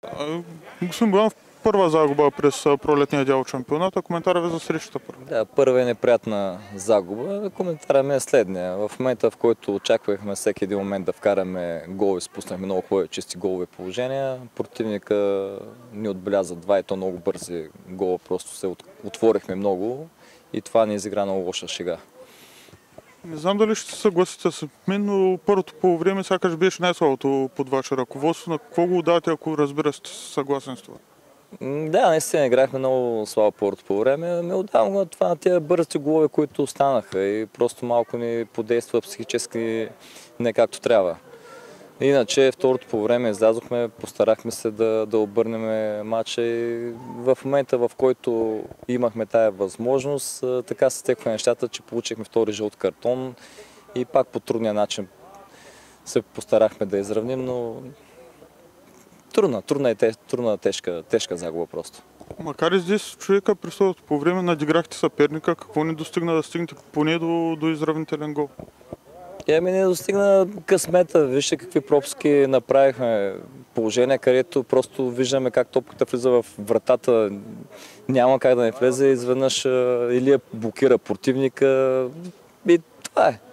Господин Боянов, първа загуба през пролетния дял от шампионата. Коментара ви за срещата първо. Да, първа е неприятна загуба. Коментарът ми е следния. В момента, в който очаквахме всеки един момент да вкараме гол и спуснахме много хубави чисти голови положения, противника ни отбеляза два и то много бързи гола. Просто се отворихме много и това ни изигра много лоша шега. Не знам дали ще се съгласите с мен, но първото по време сякаш беше най-слабото под ваше ръководство. На какво го давате, ако разбира сте съгласен с това? Да, наистина играхме много слабо първото по време. Ме отдавам го на това, на тези бързи голове, които останаха и просто малко ни подейства психически не както трябва. Иначе второто по време излязохме, постарахме се да обърнем матча и в момента, в който имахме тая възможност, така се стекоха нещата, че получихме втори жълт картон и пак по трудния начин се постарахме да изравним, но трудна, тежка загуба просто. Макар и с 10 човека през второто по време надиграхте съперника, какво не достигна да стигнете поне до изравнителен гол? Ами не достигна късмета. Вижте какви пропуски направихме. Положение, където просто виждаме как топката влиза в вратата. Няма как да не влезе. Изведнъж или я блокира противника. И това е.